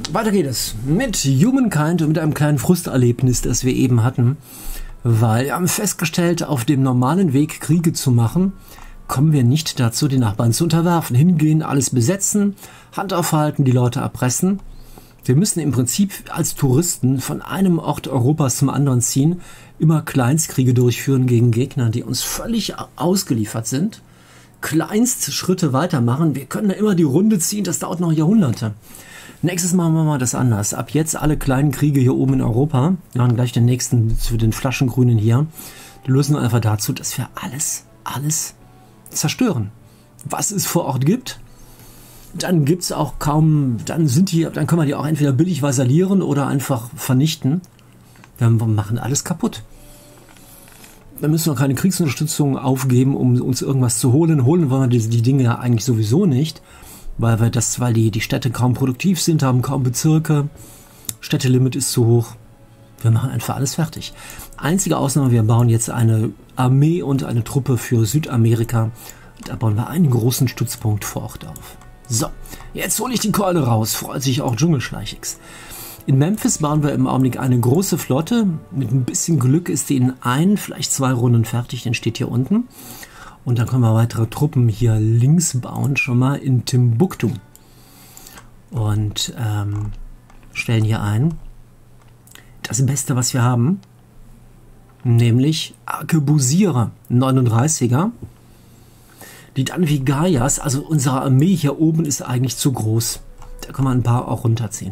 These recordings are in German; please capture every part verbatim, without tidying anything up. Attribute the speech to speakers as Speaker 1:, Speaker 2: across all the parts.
Speaker 1: Weiter geht es mit Humankind und mit einem kleinen Frusterlebnis, das wir eben hatten, weil wir haben festgestellt, auf dem normalen Weg Kriege zu machen, kommen wir nicht dazu, die Nachbarn zu unterwerfen. Hingehen, alles besetzen, Hand aufhalten, die Leute erpressen. Wir müssen im Prinzip als Touristen von einem Ort Europas zum anderen ziehen, immer Kleinstkriege durchführen gegen Gegner, die uns völlig ausgeliefert sind. Kleinstschritte weitermachen. Wir können da immer die Runde ziehen, das dauert noch Jahrhunderte. Nächstes Mal machen wir mal das anders. Ab jetzt alle kleinen Kriege hier oben in Europa, ja, und gleich den nächsten zu den Flaschengrünen hier, die lösen einfach dazu, dass wir alles, alles zerstören, was es vor Ort gibt. Dann gibt es auch kaum, dann sind die, dann können wir die auch entweder billig vasallieren oder einfach vernichten. Wir machen alles kaputt. Dann müssen wir keine Kriegsunterstützung aufgeben, um uns irgendwas zu holen. Holen wollen wir die, die Dinge ja eigentlich sowieso nicht, weil wir das, weil die, die Städte kaum produktiv sind, haben kaum Bezirke. Städtelimit ist zu hoch. Wir machen einfach alles fertig. Einzige Ausnahme, wir bauen jetzt eine Armee und eine Truppe für Südamerika. Da bauen wir einen großen Stützpunkt vor Ort auf. So, jetzt hole ich die Keule raus, freut sich auch Dschungelschleichix. In Memphis bauen wir im Augenblick eine große Flotte. Mit ein bisschen Glück ist die in ein, vielleicht zwei Runden fertig, den steht hier unten. Und dann können wir weitere Truppen hier links bauen, schon mal in Timbuktu. Und ähm, stellen hier ein das Beste, was wir haben, nämlich Arkebusierer neununddreißiger. Die dann wie Gaias, also unsere Armee hier oben ist eigentlich zu groß. Da kann man ein paar auch runterziehen.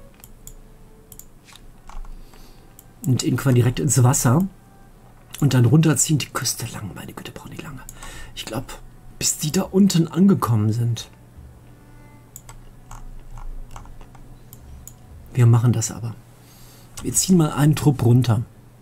Speaker 1: Und den können wir direkt ins Wasser und dann runterziehen, die Küste lang. Meine Güte, brauchen die lange. Ich glaube, bis die da unten angekommen sind. Wir machen das aber. Wir ziehen mal einen Trupp runter.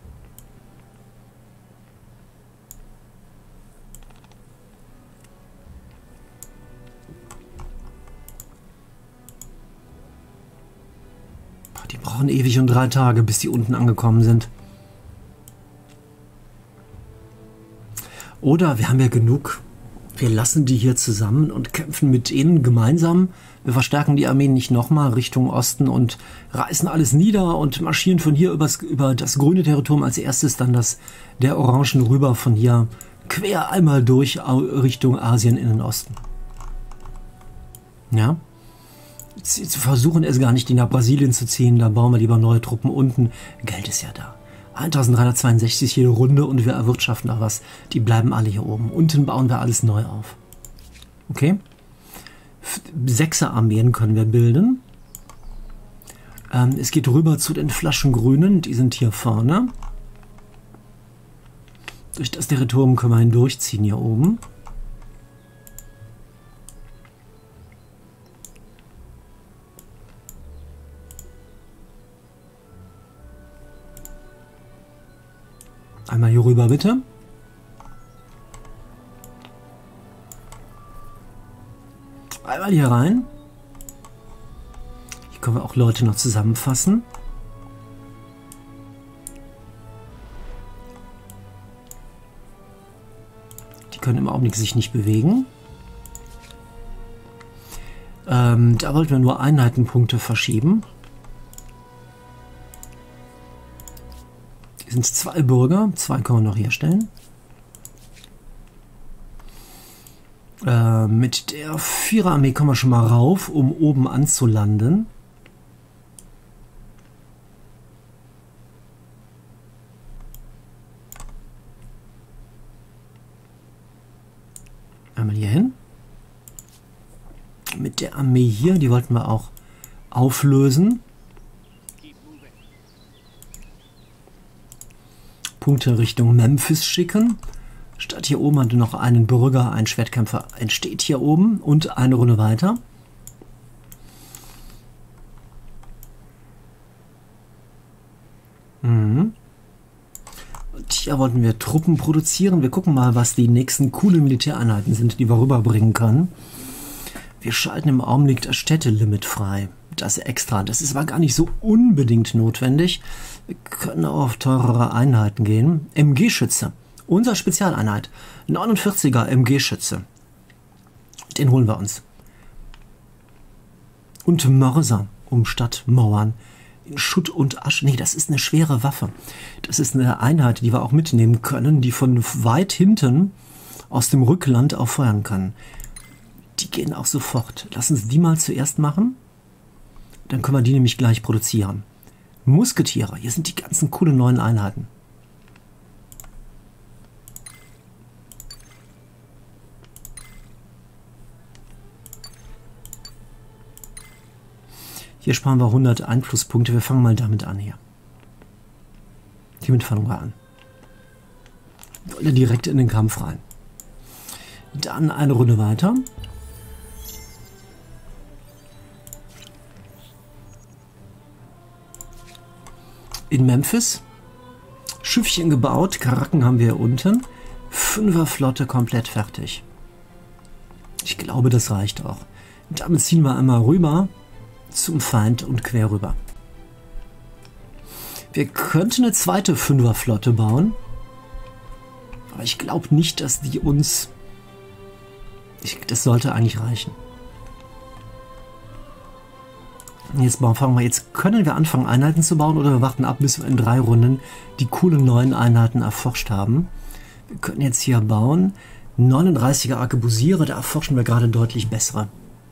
Speaker 1: Die brauchen ewig und drei Tage, bis die unten angekommen sind. Oder wir haben ja genug. Wir lassen die hier zusammen und kämpfen mit ihnen gemeinsam. Wir verstärken die Armeen nicht nochmal Richtung Osten und reißen alles nieder und marschieren von hier übers, über das grüne Territorium als erstes, dann das der Orangen rüber von hier quer einmal durch Richtung Asien in den Osten. Ja. Sie versuchen es gar nicht, die nach Brasilien zu ziehen, da bauen wir lieber neue Truppen unten. Geld ist ja da. eintausenddreihundertzweiundsechzig jede Runde und wir erwirtschaften da was. Die bleiben alle hier oben. Unten bauen wir alles neu auf. Okay? Sechser-Armeen können wir bilden. Ähm, es geht rüber zu den Flaschengrünen, die sind hier vorne. Durch das Territorium können wir hindurchziehen hier oben. Einmal hier rüber, bitte. Einmal hier rein. Hier können wir auch Leute noch zusammenfassen. Die können im Augenblick sich nicht bewegen. Ähm, da wollten wir nur Einheitenpunkte verschieben. Sind zwei Bürger, zwei können wir noch herstellen. Äh, mit der Viererarmee kommen wir schon mal rauf, um oben anzulanden. Einmal hier hin. Mit der Armee hier, die wollten wir auch auflösen. Punkte Richtung Memphis schicken. Statt hier oben hatte noch einen Bürger, ein Schwertkämpfer entsteht hier oben und eine Runde weiter. Mhm. Und hier wollten wir Truppen produzieren. Wir gucken mal, was die nächsten coolen Militäreinheiten sind, die wir rüberbringen können. Wir schalten im Augenblick das Städtelimit frei. Das extra. Das ist aber gar nicht so unbedingt notwendig. Wir können auch auf teurere Einheiten gehen. M G-Schütze. Unsere Spezialeinheit. neunundvierziger M G-Schütze. Den holen wir uns. Und Mörser. um Stadtmauern in Schutt und Asche. Nee, das ist eine schwere Waffe. Das ist eine Einheit, die wir auch mitnehmen können, die von weit hinten aus dem Rückland auch feuern kann. Die gehen auch sofort. Lass uns die mal zuerst machen. Dann können wir die nämlich gleich produzieren. Musketiere. Hier sind die ganzen coolen neuen Einheiten. Hier sparen wir hundert Einflusspunkte. Wir fangen mal damit an hier. Hiermit fangen wir an. Wir wollen ja direkt in den Kampf rein. Dann eine Runde weiter. In Memphis. Schiffchen gebaut. Karaken haben wir hier unten. Fünferflotte komplett fertig. Ich glaube, das reicht auch. Und damit ziehen wir einmal rüber zum Feind und quer rüber. Wir könnten eine zweite Fünferflotte bauen. Aber ich glaube nicht, dass die uns... Ich, das sollte eigentlich reichen. Jetzt fangen wir, jetzt können wir anfangen, Einheiten zu bauen, oder wir warten ab, bis wir in drei Runden die coolen neuen Einheiten erforscht haben. Wir können jetzt hier bauen. neununddreißiger Arkebusiere, da erforschen wir gerade deutlich bessere.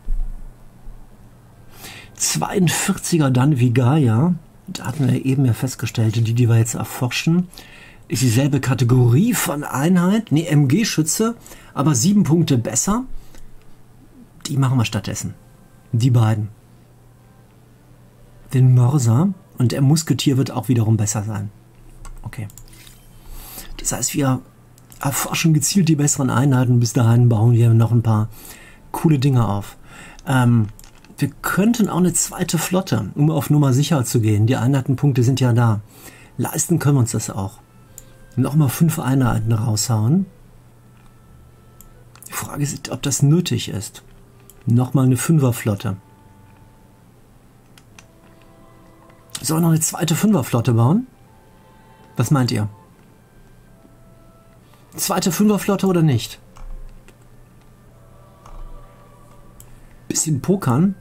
Speaker 1: zweiundvierziger dann Vigaya, da hatten wir eben ja festgestellt, die, die wir jetzt erforschen, ist dieselbe Kategorie von Einheit, ne, M G-Schütze, aber sieben Punkte besser. Die machen wir stattdessen. Die beiden. Den Mörser und der Musketier wird auch wiederum besser sein. Okay. Das heißt, wir erforschen gezielt die besseren Einheiten. Bis dahin bauen wir noch ein paar coole Dinge auf. Ähm, wir könnten auch eine zweite Flotte, um auf Nummer sicher zu gehen. Die Einheitenpunkte sind ja da. Leisten können wir uns das auch. Nochmal fünf Einheiten raushauen. Die Frage ist, ob das nötig ist. Nochmal eine Fünferflotte. Sollen wir noch eine zweite Fünferflotte bauen? Was meint ihr? Zweite Fünferflotte oder nicht? Bisschen pokern.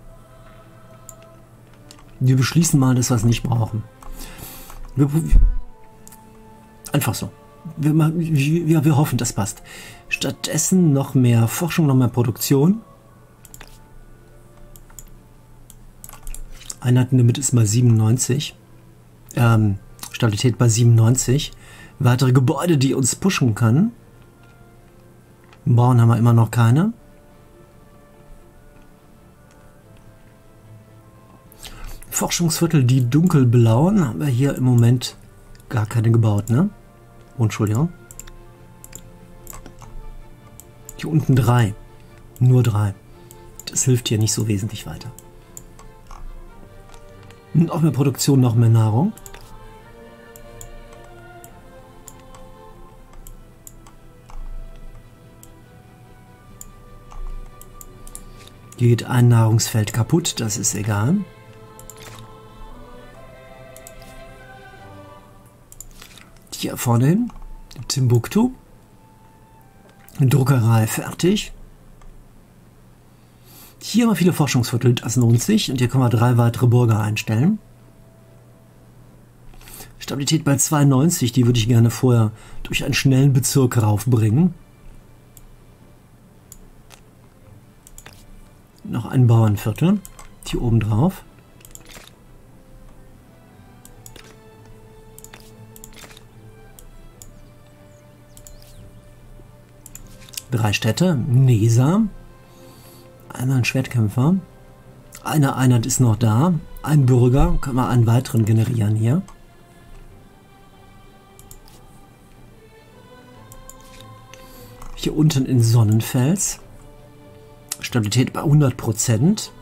Speaker 1: Wir beschließen mal, dass wir es nicht brauchen. Wir, einfach so. Wir, wir, wir hoffen, das passt. Stattdessen noch mehr Forschung, noch mehr Produktion. Einheitenlimit ist bei siebenundneunzig. Ähm, Stabilität bei siebenundneunzig. Weitere Gebäude, die uns pushen können. Bauen haben wir immer noch keine. Forschungsviertel, die dunkelblauen, haben wir hier im Moment gar keine gebaut, ne? Oh, Entschuldigung. Hier unten drei. Nur drei. Das hilft hier nicht so wesentlich weiter. Noch mehr Produktion, noch mehr Nahrung. Hier geht ein Nahrungsfeld kaputt, das ist egal. Hier vorne hin, Timbuktu. Druckerei fertig. Hier haben wir viele Forschungsviertel, das lohnt sich. Und hier können wir drei weitere Burger einstellen. Stabilität bei zweiundneunzig, die würde ich gerne vorher durch einen schnellen Bezirk raufbringen. Noch ein Bauernviertel, hier oben drauf. Drei Städte, Nesa. Einmal ein Schwertkämpfer. Eine Einheit ist noch da. Ein Bürger. Können wir einen weiteren generieren hier. Hier unten in Sonnenfels. Stabilität bei hundert Prozent.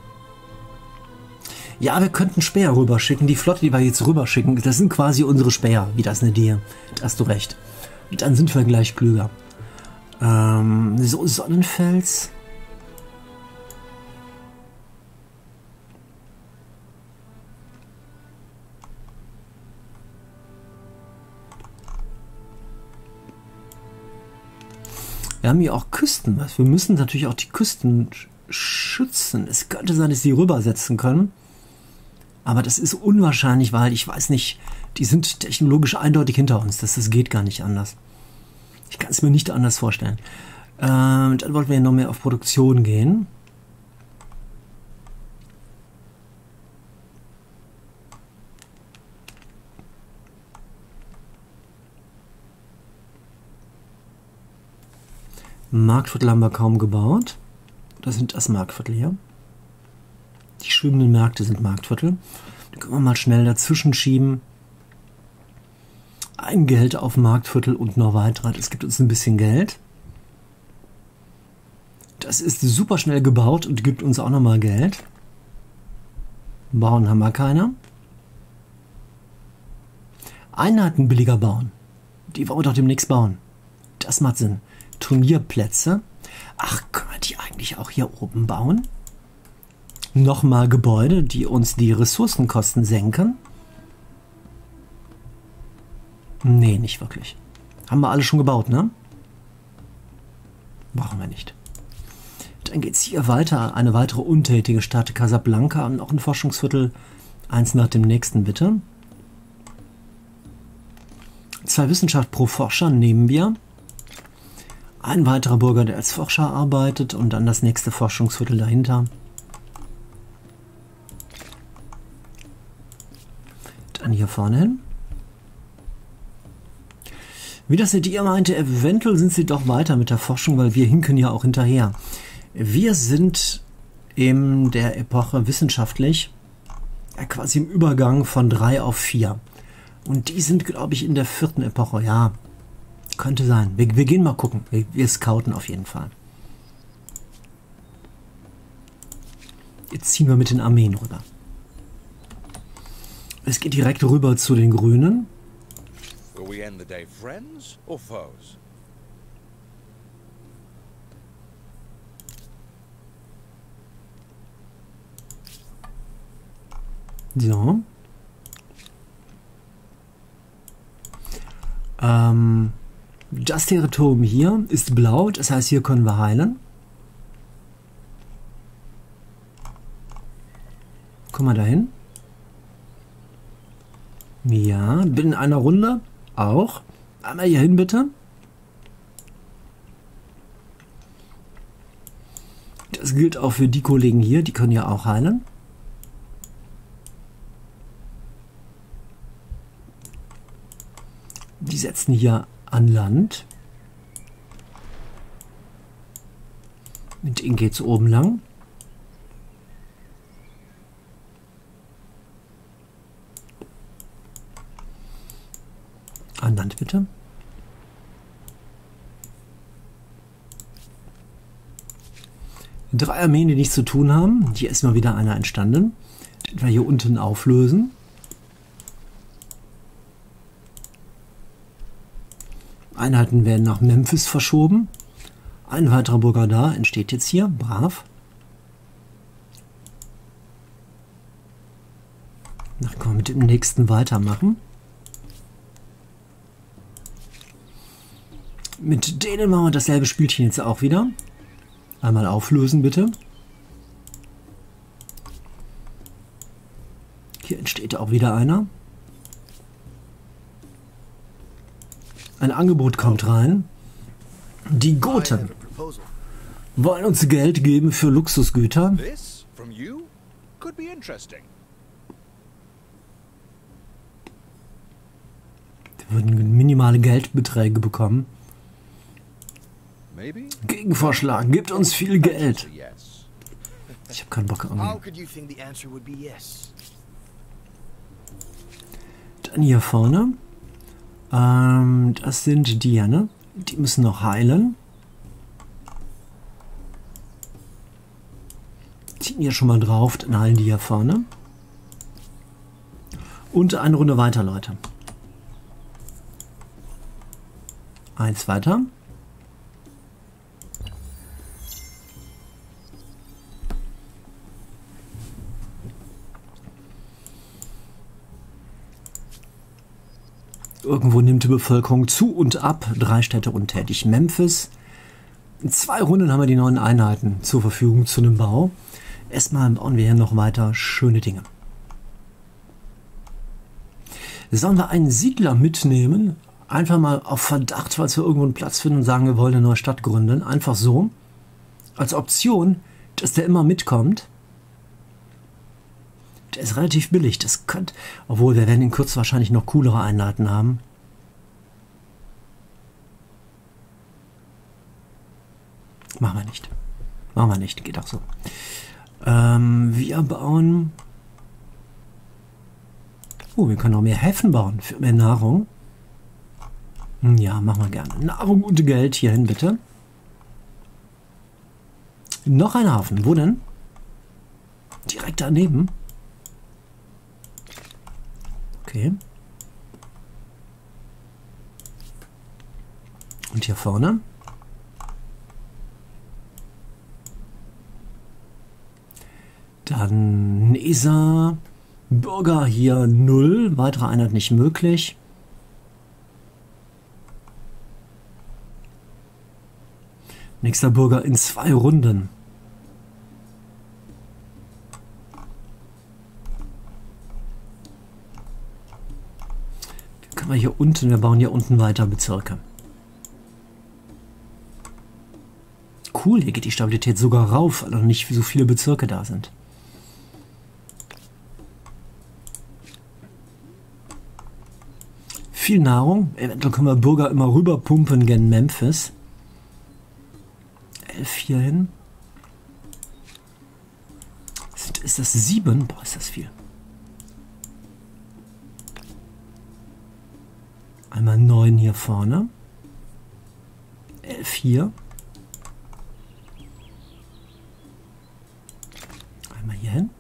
Speaker 1: Ja, wir könnten Späher rüberschicken. Die Flotte, die wir jetzt rüberschicken, das sind quasi unsere Späher. Wie das eine Idee. Da hast du recht. Und dann sind wir gleich klüger. Ähm, so, Sonnenfels. Wir haben hier auch Küsten. Wir müssen natürlich auch die Küsten schützen. Es könnte sein, dass sie rübersetzen können. Aber das ist unwahrscheinlich, weil ich weiß nicht, die sind technologisch eindeutig hinter uns. Das, das geht gar nicht anders. Ich kann es mir nicht anders vorstellen. Ähm, dann wollten wir noch mehr auf Produktion gehen. Marktviertel haben wir kaum gebaut. Das sind das Marktviertel hier. Die schwimmenden Märkte sind Marktviertel. Die können wir mal schnell dazwischen schieben. Ein Geld auf Marktviertel und noch weitere. Das gibt uns ein bisschen Geld. Das ist super schnell gebaut und gibt uns auch nochmal Geld. Bauen haben wir keine. Einheiten billiger bauen. Die wollen wir doch demnächst bauen. Das macht Sinn. Turnierplätze. Ach, können wir die eigentlich auch hier oben bauen? Nochmal Gebäude, die uns die Ressourcenkosten senken. Nee, nicht wirklich. Haben wir alle schon gebaut, ne? Brauchen wir nicht. Dann geht es hier weiter. Eine weitere untätige Stadt, Casablanca, und noch ein Forschungsviertel. Eins nach dem nächsten, bitte. Zwei Wissenschaft pro Forscher nehmen wir. Ein weiterer Bürger, der als Forscher arbeitet, und dann das nächste Forschungsviertel dahinter. Dann hier vorne hin. Wie das seht ihr meinte, eventuell sind sie doch weiter mit der Forschung, weil wir hinken ja auch hinterher. Wir sind in der Epoche wissenschaftlich ja, quasi im Übergang von drei auf vier. Und die sind, glaube ich, in der vierten Epoche, ja. Könnte sein. Wir, wir gehen mal gucken. Wir, wir scouten auf jeden Fall. Jetzt ziehen wir mit den Armeen rüber. Es geht direkt rüber zu den Grünen.
Speaker 2: Will we end the day friends or foes?
Speaker 1: So. Ähm, das Territorium hier ist blau, das heißt, hier können wir heilen. Kommen wir dahin. Ja, binnen einer Runde auch. Einmal hier hin, bitte. Das gilt auch für die Kollegen hier, die können ja auch heilen. Die setzen hier an Land. Mit denen geht es oben lang. An Land bitte. Drei Armeen, die nichts zu tun haben. Hier ist mal wieder einer entstanden, den wir hier unten auflösen. Einheiten werden nach Memphis verschoben. Ein weiterer Bürger da entsteht jetzt hier. Brav. Dann können wir mit dem nächsten weitermachen. Mit denen machen wir dasselbe Spielchen jetzt auch wieder. Einmal auflösen, bitte. Hier entsteht auch wieder einer. Ein Angebot kommt rein. Die Goten wollen uns Geld geben für Luxusgüter.
Speaker 2: This from you could be interesting.
Speaker 1: Wir würden minimale Geldbeträge bekommen.
Speaker 2: Maybe?
Speaker 1: Gegenvorschlag, gibt uns viel Geld.
Speaker 2: Yes.
Speaker 1: Ich habe keinen Bock
Speaker 3: How
Speaker 1: auf.
Speaker 3: could you think the answer would be yes?
Speaker 1: Dann hier vorne. Ähm, das sind die, ne? Die müssen noch heilen. Ziehen hier schon mal drauf, dann heilen die hier vorne. Und eine Runde weiter, Leute. Eins weiter. Irgendwo nimmt die Bevölkerung zu und ab. Drei Städte untätig. Memphis. In zwei Runden haben wir die neuen Einheiten zur Verfügung zu einem Bau. Erstmal bauen wir hier noch weiter schöne Dinge. Sollen wir einen Siedler mitnehmen? Einfach mal auf Verdacht, falls wir irgendwo einen Platz finden und sagen, wir wollen eine neue Stadt gründen. Einfach so. Als Option, dass der immer mitkommt. Der ist relativ billig. Das könnte, obwohl wir werden in Kürze wahrscheinlich noch coolere Einheiten haben. Machen wir nicht. Machen wir nicht. Geht auch so. Ähm, wir bauen... Oh, wir können auch mehr Häfen bauen für mehr Nahrung. Ja, machen wir gerne. Nahrung und Geld hierhin, bitte. Noch ein Hafen. Wo denn? Direkt daneben. Okay. Und hier vorne? Dann Nesa. Bürger hier null. Weitere Einheit nicht möglich. Nächster Bürger in zwei Runden. Können wir hier unten, wir bauen hier unten weiter Bezirke. Cool, hier geht die Stabilität sogar rauf, weil noch nicht so viele Bezirke da sind. Viel Nahrung. Eventuell können wir Bürger immer rüber pumpen gen Memphis. elf hier hin. Ist, ist das sieben? Boah, ist das viel. Einmal neun hier vorne. elf hier. Einmal hier hin.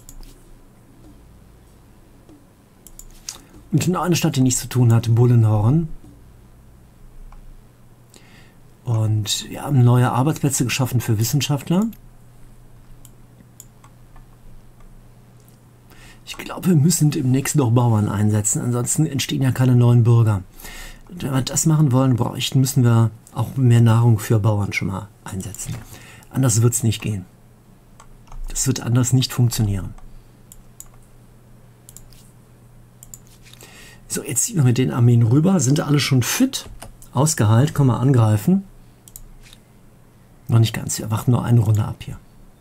Speaker 1: Und noch eine Stadt, die nichts zu tun hat, Bullenhorn. Und wir haben neue Arbeitsplätze geschaffen für Wissenschaftler. Ich glaube, wir müssen demnächst noch Bauern einsetzen, ansonsten entstehen ja keine neuen Bürger. Und wenn wir das machen wollen, bräuchten, müssen wir auch mehr Nahrung für Bauern schon mal einsetzen. Anders wird es nicht gehen. Das wird anders nicht funktionieren. So, jetzt ziehen wir mit den Armeen rüber. Sind alle schon fit? Ausgeheilt, können wir angreifen. Noch nicht ganz, wir warten nur eine Runde ab hier.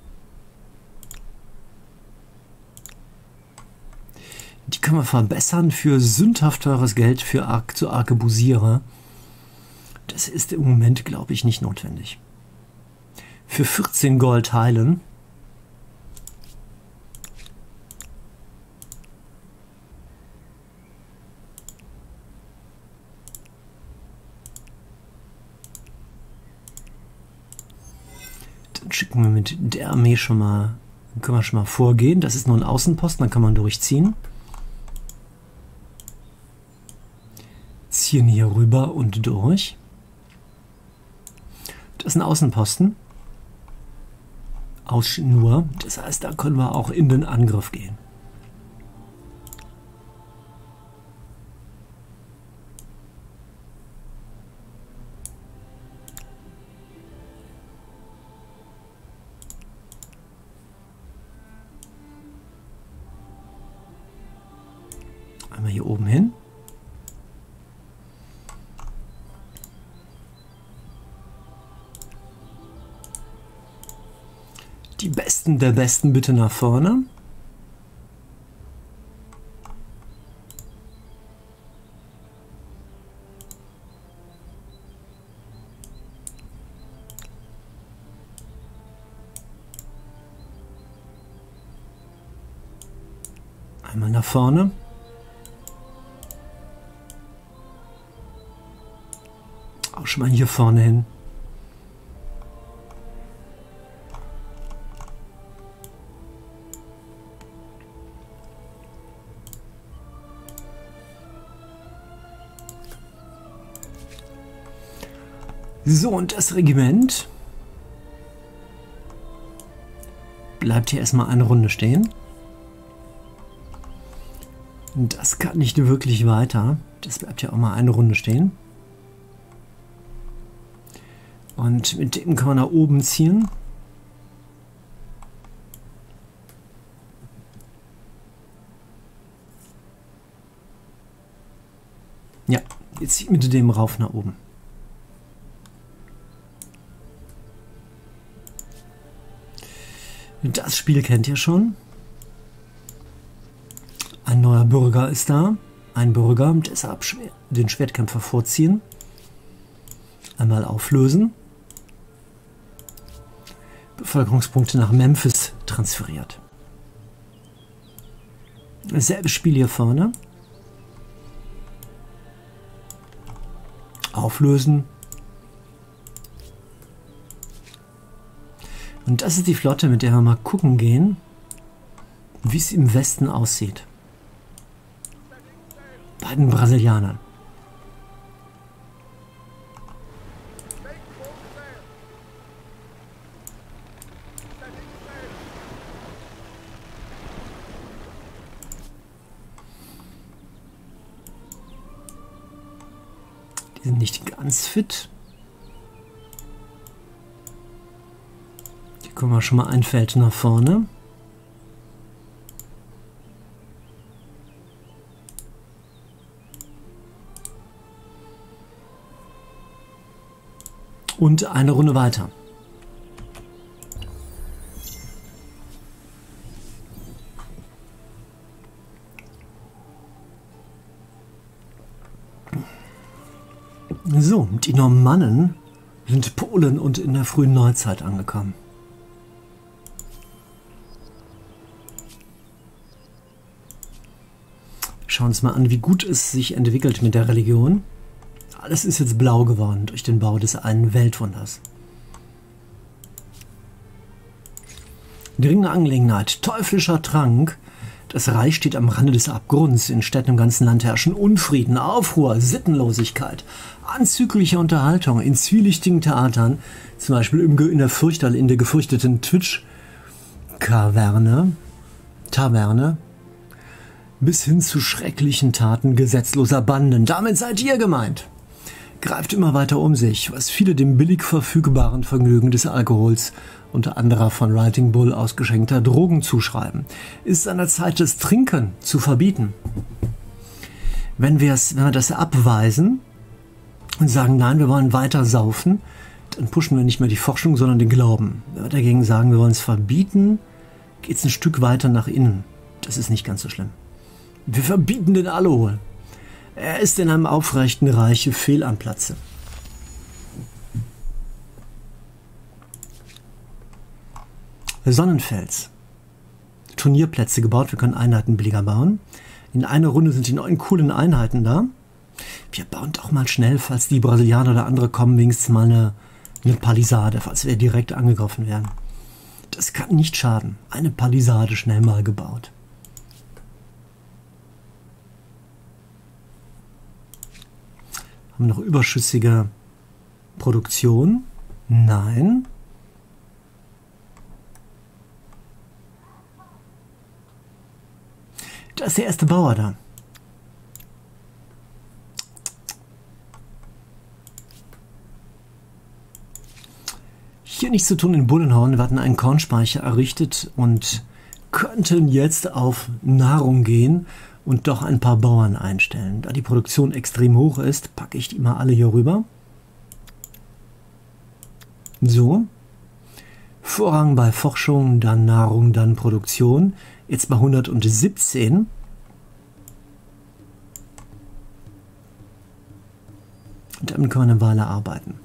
Speaker 1: Die können wir verbessern für sündhaft teures Geld für Ar zu Arkebusiere. Das ist im Moment, glaube ich, nicht notwendig. Für vierzehn Gold heilen. Schicken wir mit der Armee schon mal, können wir schon mal vorgehen. Das ist nur ein Außenposten, dann kann man durchziehen. Ziehen hier rüber und durch. Das ist ein Außenposten. Aus nur. Das heißt, da können wir auch in den Angriff gehen. Einmal hier oben hin. Die Besten der Besten bitte nach vorne. Einmal nach vorne. Auch schon mal hier vorne hin. So, und das Regiment bleibt hier erstmal eine Runde stehen. Und das kann nicht wirklich weiter. Das bleibt ja auch mal eine Runde stehen. Und mit dem kann man nach oben ziehen. Ja, jetzt mit dem rauf nach oben. Das Spiel kennt ihr schon. Ein neuer Bürger ist da. Ein Bürger, deshalb den Schwertkämpfer vorziehen. Einmal auflösen. Bevölkerungspunkte nach Memphis transferiert. Dasselbe Spiel hier vorne. Auflösen. Und das ist die Flotte, mit der wir mal gucken gehen, wie es im Westen aussieht. Bei den Brasilianern. Die sind nicht ganz fit. Hier kommen wir schon mal ein Feld nach vorne. Und eine Runde weiter. So, die Normannen sind Polen und in der frühen Neuzeit angekommen. Schauen wir uns mal an, wie gut es sich entwickelt mit der Religion. Alles ist jetzt blau geworden durch den Bau des einen Weltwunders. Dringende Angelegenheit. Teuflischer Trank. Das Reich steht am Rande des Abgrunds. In Städten im ganzen Land herrschen Unfrieden, Aufruhr, Sittenlosigkeit, anzügliche Unterhaltung in zwielichtigen Theatern, zum Beispiel in der, Fürchterl in der gefürchteten Twitch-Kaverne, Taverne, bis hin zu schrecklichen Taten gesetzloser Banden. Damit seid ihr gemeint. Greift immer weiter um sich, was viele dem billig verfügbaren Vergnügen des Alkohols, unter anderem von Writing Bull ausgeschenkter Drogen zuschreiben, ist an der Zeit, das Trinken zu verbieten. Wenn wir es, wenn wir das abweisen und sagen, nein, wir wollen weiter saufen, dann pushen wir nicht mehr die Forschung, sondern den Glauben. Wenn wir dagegen sagen, wir wollen es verbieten, geht es ein Stück weiter nach innen. Das ist nicht ganz so schlimm. Wir verbieten den Alkohol. Er ist in einem aufrechten Reich fehl am Platze. Sonnenfels. Turnierplätze gebaut, wir können Einheiten billiger bauen. In einer Runde sind die neuen coolen Einheiten da. Wir bauen doch mal schnell, falls die Brasilianer oder andere kommen, wenigstens mal eine, eine Palisade, falls wir direkt angegriffen werden. Das kann nicht schaden. Eine Palisade schnell mal gebaut. Haben wir noch überschüssige Produktion? Nein. Da ist der erste Bauer da. Hier nichts zu tun in Bullenhorn. Wir hatten einen Kornspeicher errichtet und könnten jetzt auf Nahrung gehen und doch ein paar Bauern einstellen. Da die Produktion extrem hoch ist, packe ich die mal alle hier rüber. So. Vorrang bei Forschung, dann Nahrung, dann Produktion. Jetzt bei hundertsiebzehn. Und damit können wir eine Weile arbeiten.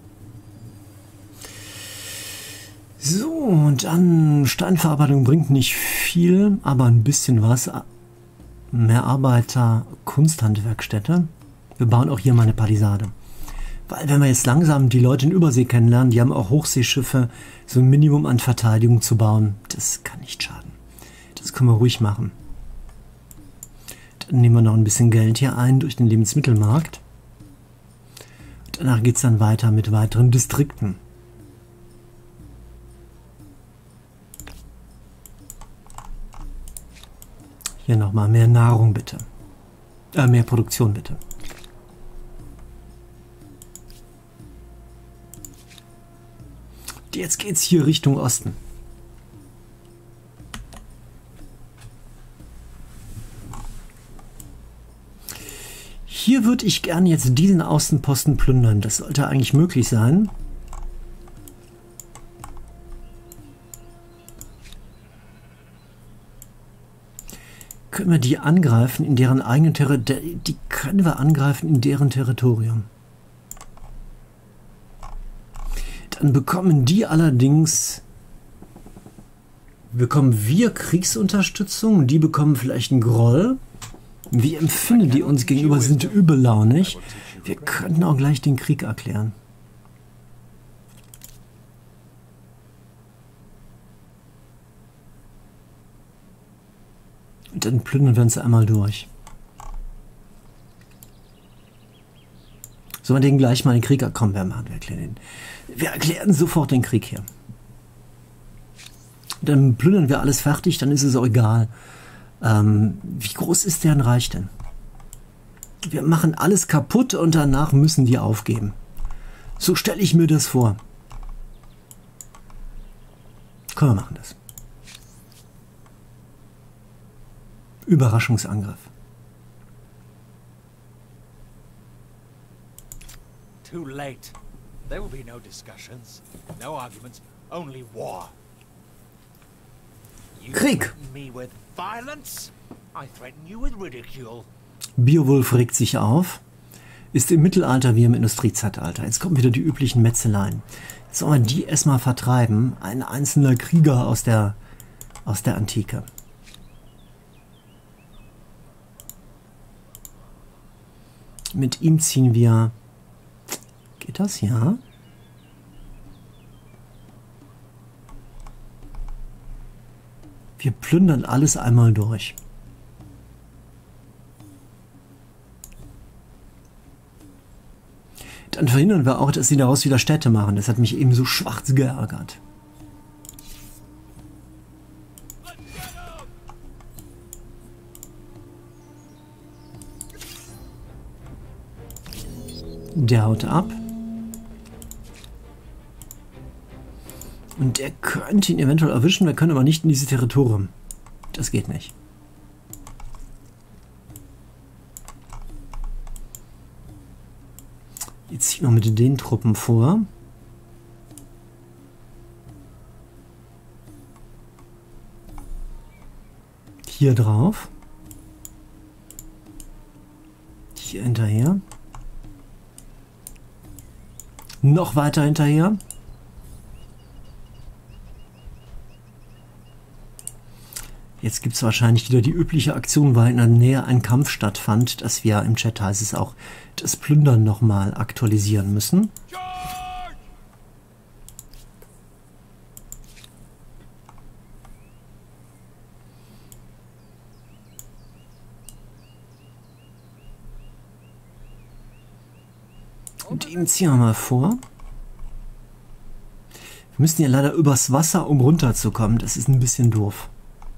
Speaker 1: So, und dann Steinverarbeitung bringt nicht viel, aber ein bisschen was. Mehr Arbeiter, Kunsthandwerkstätte. Wir bauen auch hier mal eine Palisade. Weil wenn wir jetzt langsam die Leute in Übersee kennenlernen, die haben auch Hochseeschiffe, so ein Minimum an Verteidigung zu bauen, das kann nicht schaden. Das können wir ruhig machen. Dann nehmen wir noch ein bisschen Geld hier ein durch den Lebensmittelmarkt. Und danach geht es dann weiter mit weiteren Distrikten. Hier nochmal mehr Nahrung bitte. Äh, mehr Produktion bitte. Jetzt geht's hier Richtung Osten. Hier würde ich gerne jetzt diesen Außenposten plündern. Das sollte eigentlich möglich sein. Können wir die angreifen in deren eigenen Territorium? Die können wir angreifen in deren Territorium. Dann bekommen die allerdings... Bekommen wir Kriegsunterstützung? Die bekommen vielleicht einen Groll. Wie empfinden die uns gegenüber? Sind übellaunig. Wir könnten auch gleich den Krieg erklären. Und dann plündern wir uns einmal durch. Sollen wir den gleich mal den Krieg erkommen? Wir machen, wir erklären den. Wir erklären sofort den Krieg hier. Dann plündern wir alles fertig, dann ist es auch egal. Ähm, wie groß ist deren Reich denn? Wir machen alles kaputt und danach müssen die aufgeben. So stelle ich mir das vor. Komm, wir machen das. Überraschungsangriff.
Speaker 3: Too late. There will be no discussions, no arguments, only war. You
Speaker 1: Krieg.
Speaker 3: threaten me with violence, I threaten you with ridicule.
Speaker 1: Beowulf regt sich auf. Ist im Mittelalter wie im Industriezeitalter. Jetzt kommen wieder die üblichen Metzeleien. Jetzt sollen wir die erstmal vertreiben. Ein einzelner Krieger aus der, aus der Antike. Mit ihm ziehen wir... Geht das? Ja. Wir plündern alles einmal durch. Dann verhindern wir auch, dass sie daraus wieder Städte machen. Das hat mich eben so schwarz geärgert. Der haut ab. Und der könnte ihn eventuell erwischen. Wir können aber nicht in dieses Territorium. Das geht nicht. Jetzt ziehen wir mit den Truppen vor. Hier drauf. Hier hinterher. Noch weiter hinterher. Jetzt gibt es wahrscheinlich wieder die übliche Aktion, weil in der Nähe ein Kampf stattfand, dass wir im Chat heißt es auch das Plündern nochmal aktualisieren müssen. Und ihm ziehen wir mal vor. Wir müssen ja leider übers Wasser, um runterzukommen. Das ist ein bisschen doof.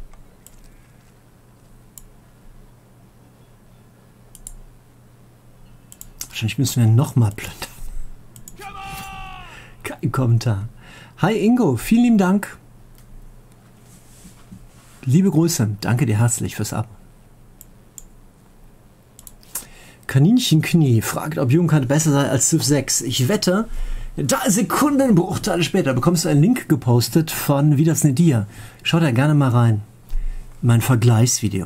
Speaker 1: Wahrscheinlich müssen wir nochmal plündern. Kein Kommentar. Hi Ingo, vielen lieben Dank. Liebe Grüße, danke dir herzlich fürs Abo. Kaninchenknie fragt, ob Jugendkant besser sei als Civ sechs. Ich wette, da Sekundenbruchteile später bekommst du einen Link gepostet von Wie das ne dir. Schau da gerne mal rein. Mein Vergleichsvideo.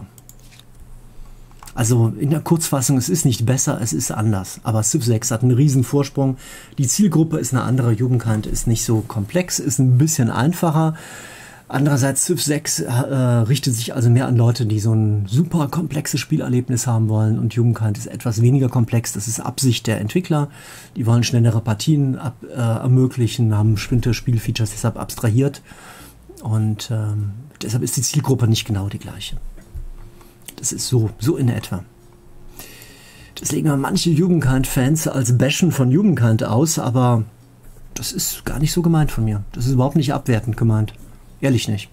Speaker 1: Also in der Kurzfassung, es ist nicht besser, es ist anders. Aber Civ sechs hat einen riesen Vorsprung. Die Zielgruppe ist eine andere. Jugendkant ist nicht so komplex, ist ein bisschen einfacher. Andererseits Civ sechs äh, richtet sich also mehr an Leute, die so ein super komplexes Spielerlebnis haben wollen. Und Jugendkant ist etwas weniger komplex. Das ist Absicht der Entwickler. Die wollen schnellere Partien ab, äh, ermöglichen, haben bestimmte Spielfeatures deshalb abstrahiert. Und ähm, deshalb ist die Zielgruppe nicht genau die gleiche. Das ist so, so in etwa. Das legen wir manche Jugendkant-Fans als Bashen von Jugendkant aus, aber das ist gar nicht so gemeint von mir. Das ist überhaupt nicht abwertend gemeint. Ehrlich nicht.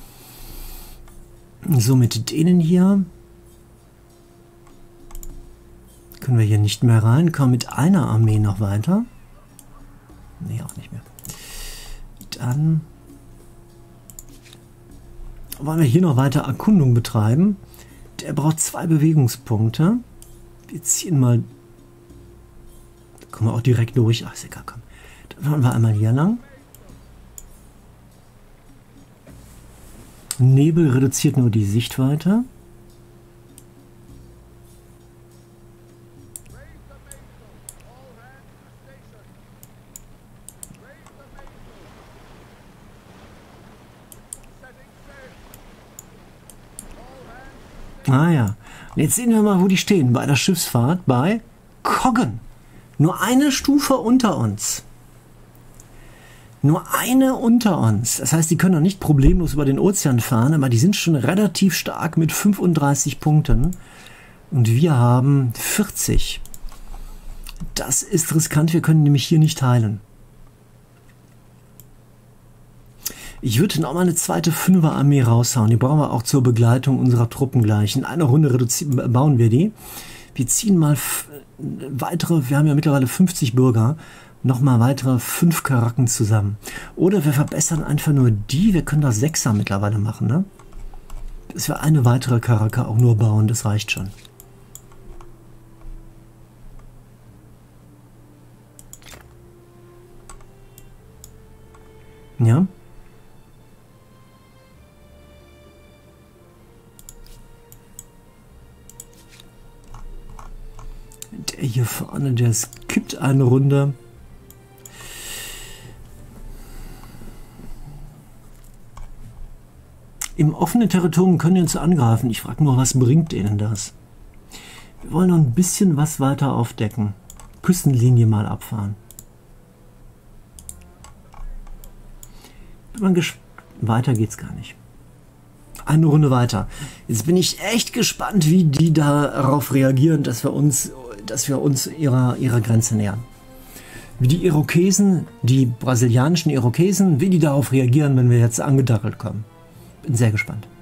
Speaker 1: So, mit denen hier können wir hier nicht mehr rein. Kommen mit einer Armee noch weiter. Nee, auch nicht mehr. Dann wollen wir hier noch weiter Erkundung betreiben. Der braucht zwei Bewegungspunkte. Wir ziehen mal... Da kommen wir auch direkt durch. Ach, ist egal, komm. Dann fahren wir einmal hier lang. Nebel reduziert nur die Sichtweite. Ah ja. Und jetzt sehen wir mal, wo die stehen. Bei der Schiffsfahrt bei Coggan. Nur eine Stufe unter uns. Nur eine unter uns. Das heißt, die können noch nicht problemlos über den Ozean fahren, aber die sind schon relativ stark mit fünfunddreißig Punkten. Und wir haben vierzig. Das ist riskant. Wir können nämlich hier nicht heilen. Ich würde noch mal eine zweite Fünfer-Armee raushauen. Die brauchen wir auch zur Begleitung unserer Truppen gleich. In einer Runde reduzieren, bauen wir die. Wir ziehen mal weitere, wir haben ja mittlerweile fünfzig Bürger, noch mal weitere fünf Karaken zusammen. Oder wir verbessern einfach nur die. Wir können das Sechser mittlerweile machen, ne? Dass wir eine weitere Karake auch nur bauen, das reicht schon. Ja. Der hier vorne, der skippt eine Runde. Im offenen Territorium können die uns angreifen. Ich frage nur, was bringt ihnen das? Wir wollen noch ein bisschen was weiter aufdecken. Küstenlinie mal abfahren. Weiter geht's gar nicht. Eine Runde weiter. Jetzt bin ich echt gespannt, wie die darauf reagieren, dass wir uns, dass wir uns ihrer, ihrer Grenze nähern. Wie die Irokesen, die brasilianischen Irokesen, wie die darauf reagieren, wenn wir jetzt angedackelt kommen. Bin sehr gespannt.